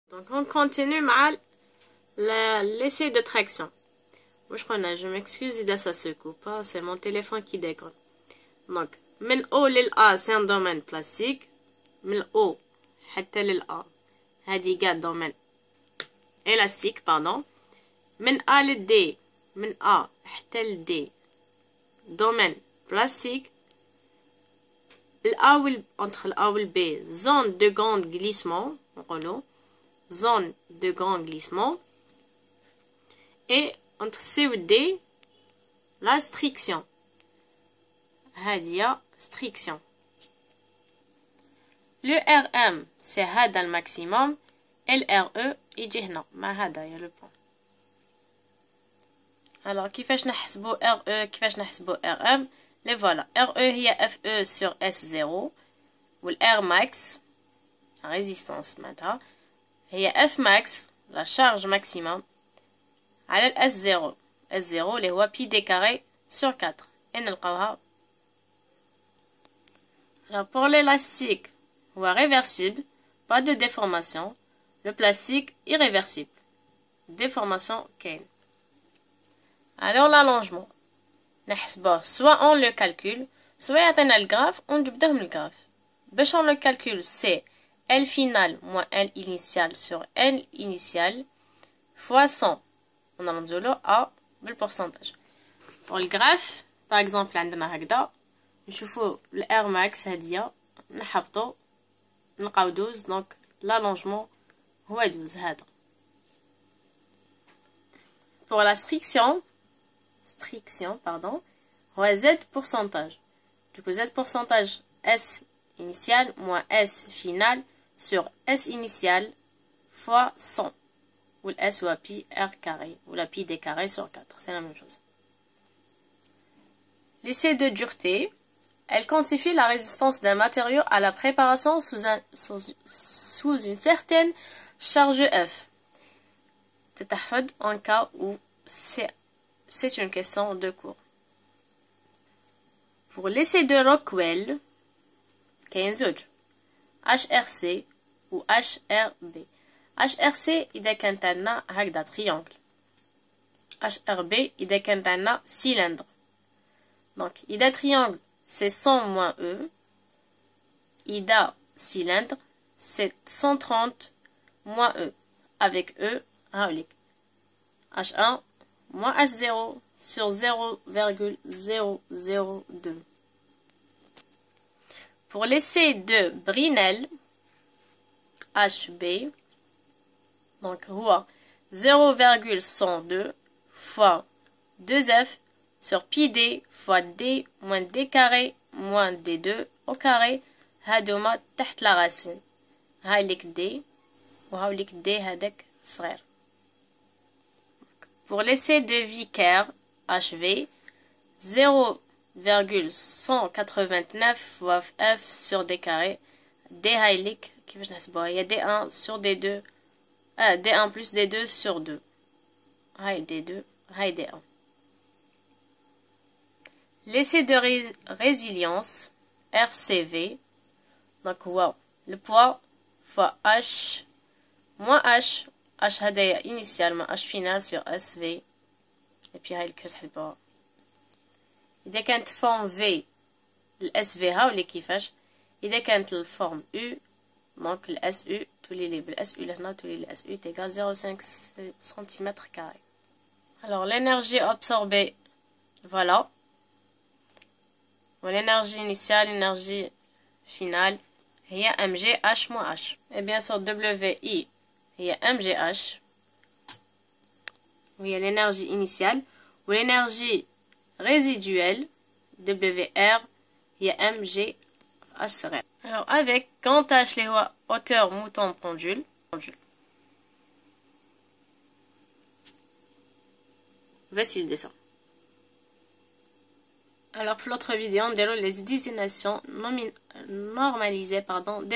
Donc on continue mal l'essai de traction. Je m'excuse si ça se coupe, c'est mon téléphone qui déconne. Donc, من O لل A c'est un domaine plastique. من O حتى لل A هذه قاع domaine élastique pardon. من A لل D من A حتى لل D domaine plastique. Entre le A et le B, zone de grand glissement, zone de grand glissement. Et entre C et D, la striction. Hadia, striction. Le RM, c'est Hada le maximum. Et le RE, il dit non, mais Hada, il y a le point. Alors, كيفاش نحسبو RE, كيفاش نحسبو RM. Les voilà. RE هي FE sur S0 ou R max la résistance معناتها هي F max la charge maximum على ال S0 S0 اللي هو pi d carré sur 4 et نلقاوها. Alors pour l'élastique هو réversible, pas de déformation. Le plastique irréversible, déformation كاين. Alors l'allongement soit on le calcule, soit on a le graphe, on double le graphe. Bash on le calcule, c'est L final moins L initial sur L initial fois 100. On a le pourcentage. Pour le graphe, par exemple, on a le R max, on a 12, donc l'allongement est 12. Pour la striction, Z pourcentage. Du coup, Z pourcentage S initial moins S final sur S initial fois 100. Ou le S ou la pi R carré. Ou la pi D carré sur 4. C'est la même chose. L'essai de dureté. Elle quantifie la résistance d'un matériau à la préparation sous une certaine charge F. C'est en cas où c'est une question de cours. Pour l'essai de Rockwell, HRC ou HRB. HRC, il y a un triangle. HRB, il y a un cylindre. Donc, il y a triangle, c'est 100 moins E. Il y a cylindre, c'est 130 moins E. Avec E, H1 moins H0 sur 0,002. Pour l'essai de Brinell, HB, donc 0,102 fois 2F sur pi D fois D moins D carré moins D2 au carré, هادوما تحت la racine. هايلك D وهاولك D هذاك صغير. Pour l'essai de Vickers, HV, 0,189 fois F sur D carré, D هايلك كيفاش نحسبوها هي D1 sur D2 D1 plus D2 sur 2 هاي D2 هاي D1. L'essai de résilience, RCV, donc wow, le poids fois H moins H H هذايا initialement H final sur SV et puis هاي الكرت حسبوها. إذا كانت forme V ال SV هاولي كيفاش. إذا كانت الفورم U donc ال SU تولي لي بال SU لهنا تولي ال SU تيغال 0,5 cm². Alors l'énergie absorbée, voilà. L'énergie initiale, l'énergie finale, هي mgh moins h. Et bien sûr WI هي mgh, où il y a l'énergie initiale, ou l'énergie résiduelle, WR, il y a mgh serait. Alors avec, quand h les hauteur mouton pendule, voici le dessin. Alors pour l'autre vidéo, on déroule les désignations normalisées